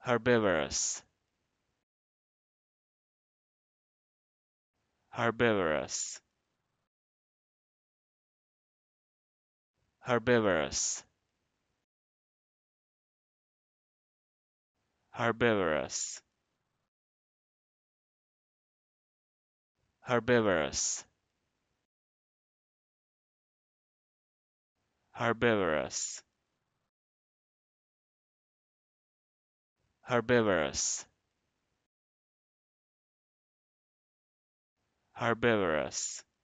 herbivorous, herbivorous, herbivorous, herbivorous, herbivorous, herbivorous, herbivorous, herbivorous,